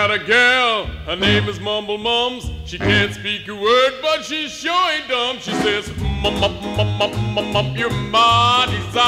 got a gal, her name is Mumble Mums. She can't speak a word, but she sure ain't dumb. She says, mum, mum, mum, mum, mum, mum, you're my desire.